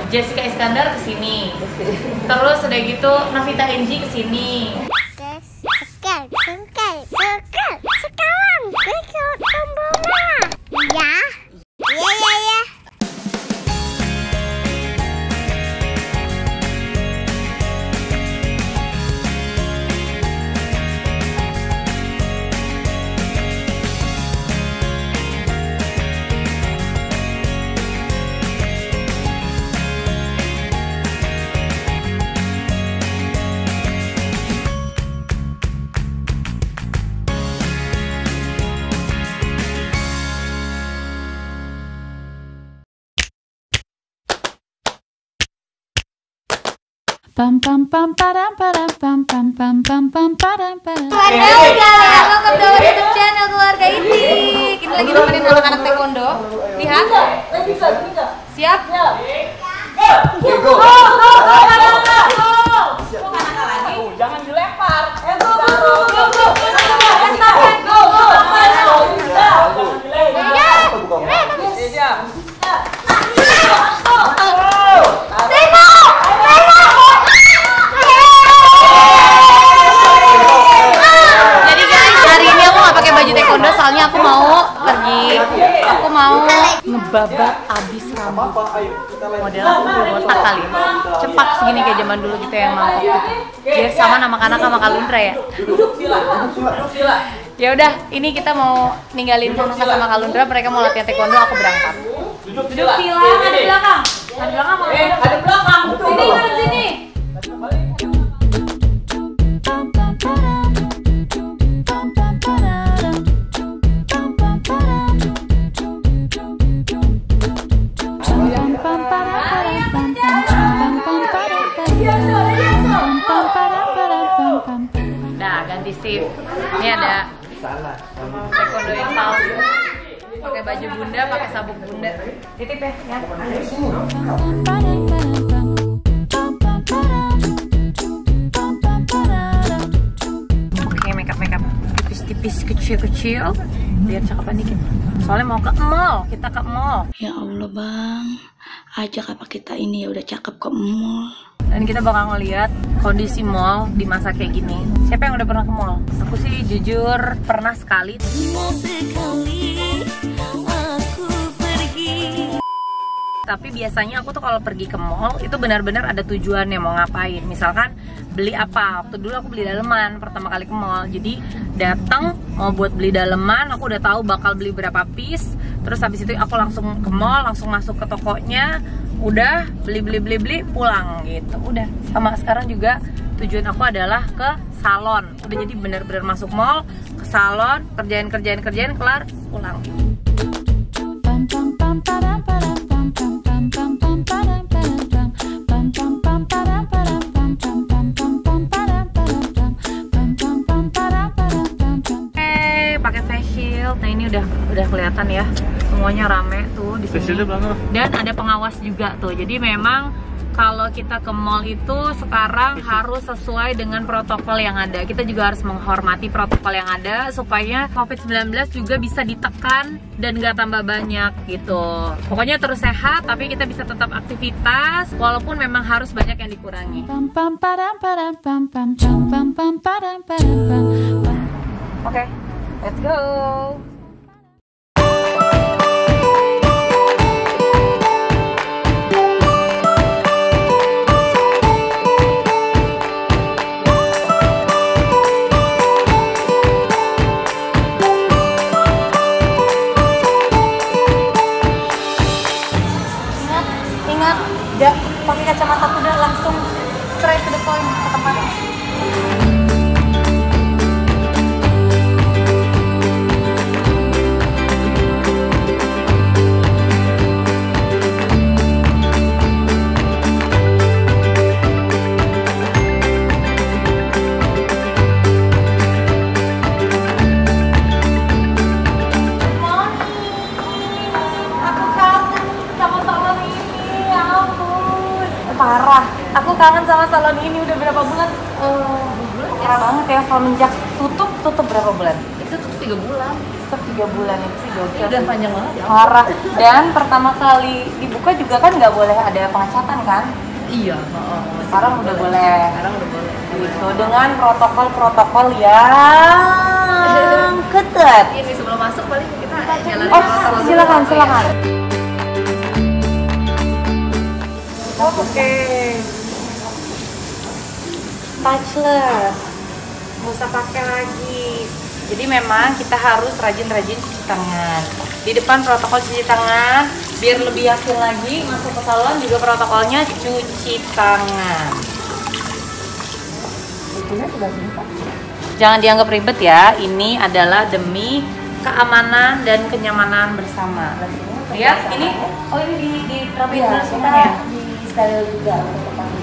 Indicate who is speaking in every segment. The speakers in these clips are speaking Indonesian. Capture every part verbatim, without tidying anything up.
Speaker 1: Jessica Iskandar kesini. Terus udah gitu Novita Enji kesini.
Speaker 2: Sekarang, sekarang, sekarang, sekarang, ikut tombol merah. Ya, ya, ya, ya.
Speaker 3: Pam pam pam padam padam pam pam pam pam pam padam padam.
Speaker 1: Keluarga, welcome to our YouTube channel Keluarga Inti. Kita lagi nemenin anak-anak taekwondo. Lihat. Siap?
Speaker 4: Oke, go.
Speaker 1: Jangan dilempar. Taekwondo soalnya aku mau pergi, aku mau ngebabat abis rambut model botak kali, cepak segini kayak zaman dulu gitu yang mangkok gitu, biar sama anak-anak sama Kalundra ya. Ya udah, ini kita mau ninggalin Monica sama Kalundra, mereka mau latihan taekwondo, aku berangkat. Duduk sila, ada belakang, ada belakang apa? Eh, ada belakang. Sini, mana sini? Nah, ganti shift. Ini ada taekwondo yang palsu. Pakai baju bunda, pakai sabuk bunda. Titip ya, ya. Oke, makeup makeup tipis-tipis, kecil-kecil, biar cakapan dikit. Soalnya mau ke mall, kita ke mall.
Speaker 3: Ya Allah bang, ajak apa kita ini ya udah cakep ke mall.
Speaker 1: Dan kita bakal ngeliat kondisi mall di masa kayak gini. Siapa yang udah pernah ke mall? Aku sih jujur pernah sekali. Tapi biasanya aku tuh kalau pergi ke mall itu benar-benar ada tujuannya mau ngapain. Misalkan beli apa. Waktu dulu aku beli daleman pertama kali ke mall. Jadi datang mau buat beli daleman, aku udah tahu bakal beli berapa piece. Terus habis itu aku langsung ke mall, langsung masuk ke tokonya. Udah beli beli beli beli pulang gitu. Udah. Sama sekarang juga tujuan aku adalah ke salon. Udah jadi bener-bener masuk mall, ke salon, kerjain kerjain kerjain kelar pulang. Hey, pakai face shield. Nah ini udah udah kelihatan ya. Semuanya rame tuh di sini. Dan ada pengawas juga tuh. Jadi memang kalau kita ke mall itu sekarang harus sesuai dengan protokol yang ada. Kita juga harus menghormati protokol yang ada supaya covid sembilan belas juga bisa ditekan dan gak tambah banyak gitu. Pokoknya terus sehat, tapi kita bisa tetap aktivitas walaupun memang harus banyak yang dikurangi. Oke, let's go. Gak pakai kacamata kuda, langsung straight to the point ke tempatnya. Parah, aku kangen sama salon ini udah berapa bulan? Uh, bulan ya banget ya, semenjak tutup tutup berapa bulan? Itu tutup tiga bulan. suster tiga bulan itu sih gokil.
Speaker 5: Udah panjang banget ya.
Speaker 1: Parah. Dan pertama kali dibuka juga kan nggak boleh ada pengecatan kan?
Speaker 5: Iya. Oh,
Speaker 1: Sekarang udah boleh.
Speaker 5: Sekarang udah boleh.
Speaker 1: Gitu dengan protokol-protokol yang ketat.
Speaker 5: Ini sebelum masuk paling kita jalan.
Speaker 1: Oh, silakan, silakan. Oke. Touchless. Nggak usah pakai lagi. Jadi memang kita harus rajin-rajin cuci tangan. Di depan protokol cuci tangan, biar lebih yakin lagi masuk ke salon juga protokolnya cuci tangan. Jangan dianggap ribet ya. Ini adalah demi keamanan dan kenyamanan bersama. Lihat ini, oh ini di di rapiin dulu sebentar ya.
Speaker 5: Di steril juga untuk panggil.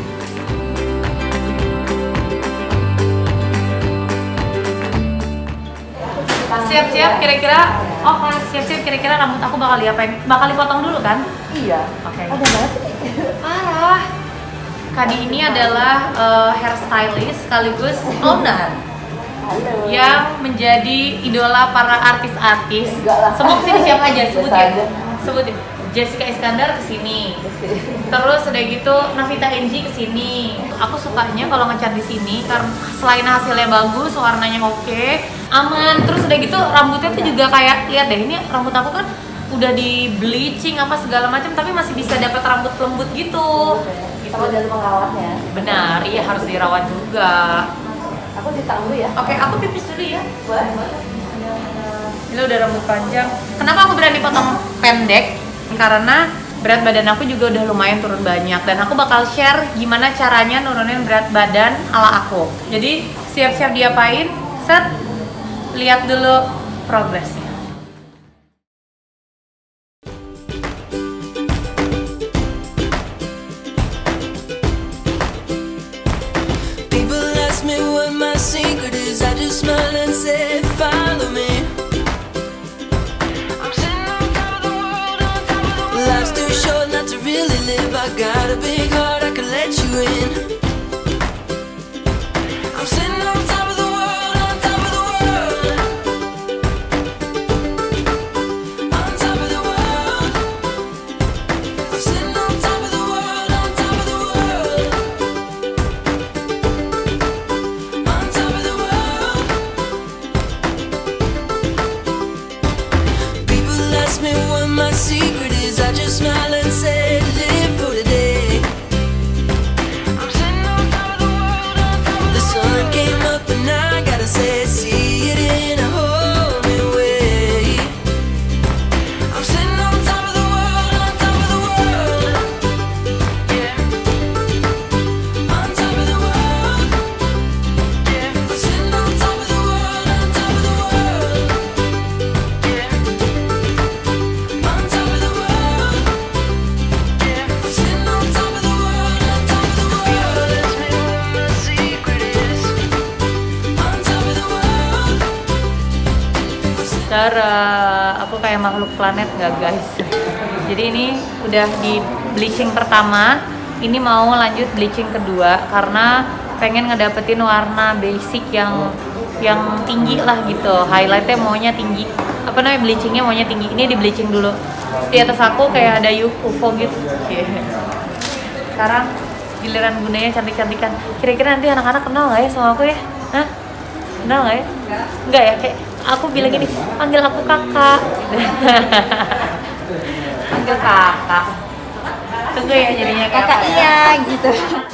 Speaker 1: Siap-siap kira-kira, oh siap-siap kira-kira rambut aku bakal diapain? Bakal dipotong dulu kan?
Speaker 5: Iya.
Speaker 1: Oke.
Speaker 5: Ada banget sih.
Speaker 1: Parah. Kadi ini adalah uh, hairstylist sekaligus owner
Speaker 5: Halo.
Speaker 1: yang menjadi idola para artis-artis.
Speaker 5: Enggak lah.
Speaker 1: Semua kesini siapa aja
Speaker 5: Biasa
Speaker 1: sebutin.
Speaker 5: aja.
Speaker 1: Sebutin. Jessica Iskandar kesini. Terus udah gitu Navita Enji kesini. Aku sukanya kalau ngecat di sini karena selain hasilnya bagus, warnanya oke, aman. Terus udah gitu rambutnya tuh juga kayak lihat deh ini rambut aku kan udah di bleaching apa segala macam tapi masih bisa dapat rambut lembut gitu. Gitu.
Speaker 5: Sama dalam merawatnya.
Speaker 1: Benar, iya harus dirawat juga.
Speaker 5: Aku ditang dulu ya.
Speaker 1: Oke, aku pipis dulu ya.
Speaker 5: Boleh, boleh.
Speaker 1: Ini udah rambut panjang. Kenapa aku berani potong pendek? Karena berat badan aku juga udah lumayan turun banyak dan aku bakal share gimana caranya nurunin berat badan ala aku. Jadi siap-siap diapain? Set, lihat dulu progresnya.
Speaker 6: People ask me what my secret is, I just smile and say, follow me. I'm sitting on top of the world, on top of the world. Life's too short not to really live. I got a big heart, I can let you in. I'm sitting on top of the world, on top of the world. On top of the world. I'm sitting on top of the world, on top of the world. On top of the world. People ask me what my secret is, I just smile and say, live for today. I'm sitting on top of the world, on top of the sun came up and I gotta say, see it in a whole new way. I'm sitting on top of the world, on top of the world. Yeah. On top of the world. Yeah. I'm sitting on top of the world, on top of the world. Yeah. On top of the world. Yeah. I'm sitting on top of the world, on top of the world. People ask me what my secret is. On top of the world.
Speaker 1: Tara, aku kayak makhluk planet nggak guys? Jadi ini udah di bleaching pertama, ini mau lanjut bleaching kedua karena pengen ngedapetin warna basic yang yang tinggi lah gitu. Highlightnya maunya tinggi, apa namanya bleachingnya maunya tinggi. Ini di bleaching dulu. Terus di atas aku kayak ada U F O gitu. Sekarang giliran bundanya cantik-cantikan. Kira-kira nanti anak-anak kenal nggak ya sama aku ya? Hah? Kenal nggak ya? Enggak ya, kayak aku bilang gini, panggil aku kakak. Panggil kakak. Tunggu ya jadinya kakak.
Speaker 2: Iya gitu.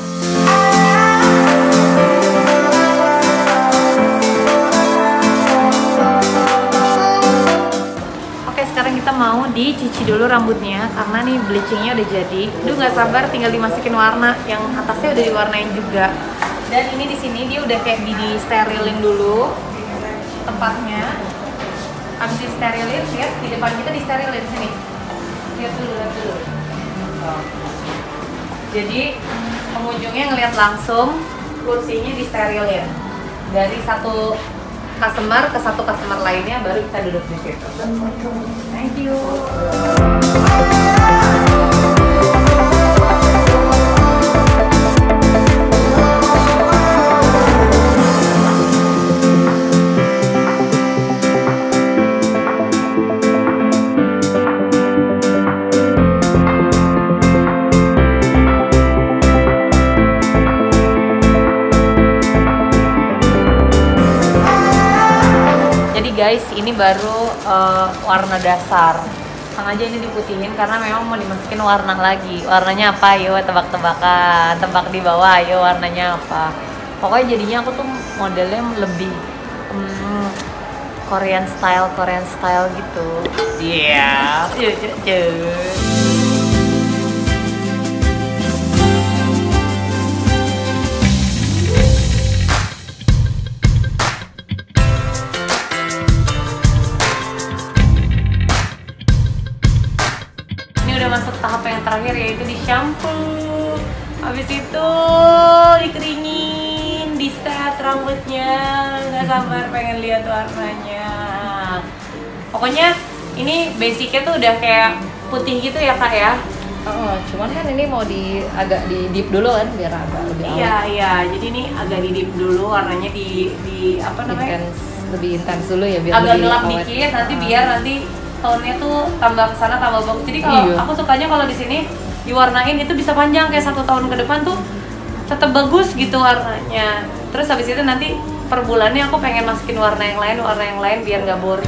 Speaker 1: Oke, sekarang kita mau dicuci dulu rambutnya karena nih bleachingnya udah jadi. Duh nggak sabar, tinggal dimasukin warna yang atasnya udah diwarnain juga. Dan ini di sini dia udah kayak di, di sterilin dulu tempatnya. Habis di sterilin, lihat di depan kita di sterilin sini. Lihat dulu, lihat dulu. Tuh. Jadi pengunjungnya ngelihat langsung kursinya di sterilin. Dari satu customer ke satu customer lainnya baru kita duduk di situ. Thank you. ini baru uh, warna dasar. Sengaja ini diputihin karena memang mau dimasukin warna lagi. Warnanya apa? Ayo tebak-tebakan. Tebak di bawah, ayo warnanya apa. Pokoknya jadinya aku tuh modelnya lebih hmm, Korean style, Korean style gitu. Iya. Yeah. Masuk tahap yang terakhir yaitu di shampoo. Habis itu dikeringin, di set rambutnya. Nggak sabar pengen lihat warnanya. Pokoknya ini basicnya tuh udah kayak putih gitu ya kak ya.
Speaker 5: Oh, cuman kan ini mau di agak di dip dulu kan biar agak lebih awet.
Speaker 1: Iya iya, jadi ini agak di dip dulu, warnanya di di apa namanya?
Speaker 5: Intens, lebih intens dulu ya biar
Speaker 1: agak
Speaker 5: lebih
Speaker 1: gelap
Speaker 5: awet.
Speaker 1: dikit, nanti biar nanti tone-nya tuh tambah kesana tambah bagus. Jadi kalau
Speaker 5: Iya.
Speaker 1: aku sukanya kalau di sini diwarnain itu bisa panjang kayak satu tahun ke depan tuh tetap bagus gitu warnanya. Terus habis itu nanti per bulannya aku pengen masukin warna yang lain, warna yang lain biar nggak boring.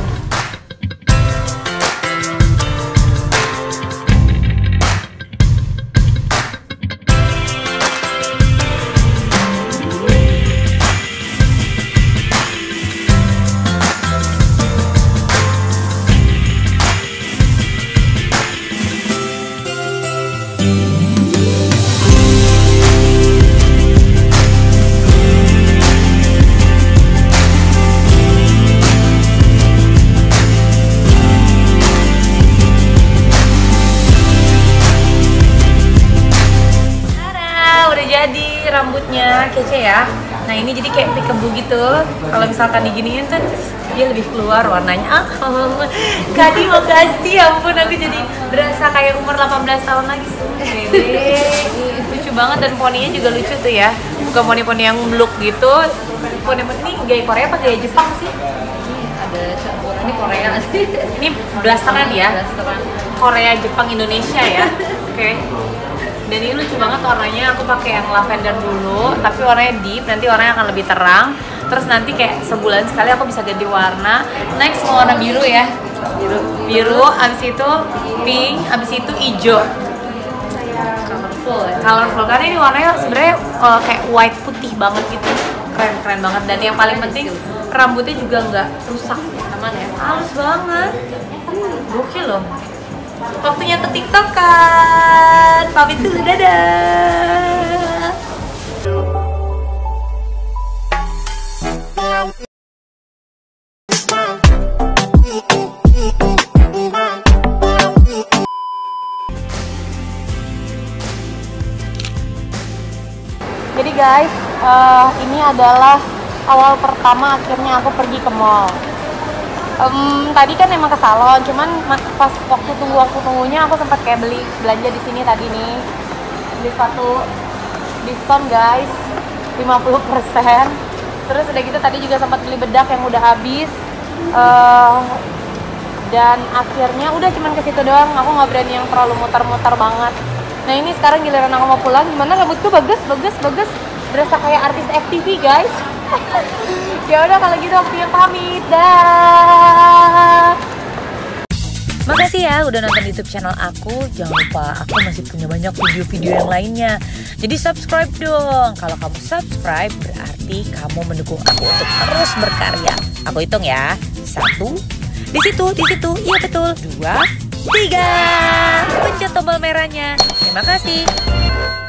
Speaker 1: Rambutnya kece ya. Nah ini jadi kayak peekaboo gitu. Kalau misalkan diginiin kan dia lebih keluar warnanya. Ah, Kadi makasih, ampun aku jadi berasa kayak umur delapan belas tahun lagi. Bebe, lucu banget dan poninya juga lucu tuh ya. Bukan poni-poni yang bluk gitu. Poni-poni ini gaya Korea apa gaya Jepang sih?
Speaker 5: Ini ada campur, ini Korea sih.
Speaker 1: Ini blasteran ya.
Speaker 5: Blasteran.
Speaker 1: Korea, Jepang, Indonesia ya. Oke. Okay. Dan ini lucu banget warnanya, aku pakai yang lavender dulu, tapi warnanya deep, nanti warnanya akan lebih terang. Terus nanti kayak sebulan sekali aku bisa ganti warna. Next mau warna biru ya, biru, biru, abis itu pink, abis itu hijau. Colorful, ya? Colorful karena ini warnanya sebenarnya uh, kayak white putih banget gitu, keren keren banget. Dan yang paling penting rambutnya juga nggak rusak, aman ya, halus banget, gokil loh. Waktunya untuk TikTok kan. Pamit dulu, dadah. Jadi guys, uh, ini adalah awal pertama akhirnya aku pergi ke mall. Um, tadi kan emang ke salon, cuman pas waktu tunggu waktu tunggunya aku sempat kayak beli belanja di sini tadi nih, beli sepatu diskon guys, lima puluh persen. Terus udah gitu tadi juga sempat beli bedak yang udah habis, uh, dan akhirnya udah cuman ke situ doang. Aku nggak berani yang terlalu muter-muter banget. Nah ini sekarang giliran aku mau pulang, gimana rambutku bagus bagus bagus, berasa kayak artis F T V guys. Ya udah kalau gitu waktunya pamit, dah. Makasih ya udah nonton YouTube channel aku. Jangan lupa aku masih punya banyak video-video yang lainnya. Jadi subscribe dong. Kalau kamu subscribe berarti kamu mendukung aku untuk terus berkarya. Aku hitung ya. Satu, di situ, di situ, iya betul. Dua, tiga. Pencet tombol merahnya. Terima kasih.